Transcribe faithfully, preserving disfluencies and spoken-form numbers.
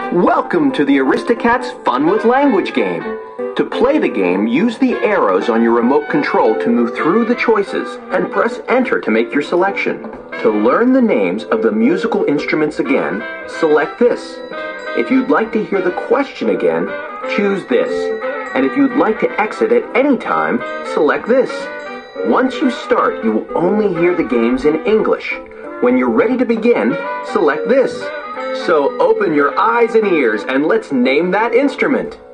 Welcome to the Aristocats Fun with Language game. To play the game, use the arrows on your remote control to move through the choices and press enter to make your selection. To learn the names of the musical instruments again, select this. If you'd like to hear the question again, choose this. And if you'd like to exit at any time, select this. Once you start, you will only hear the games in English. When you're ready to begin, select this. So open your eyes and ears and let's name that instrument.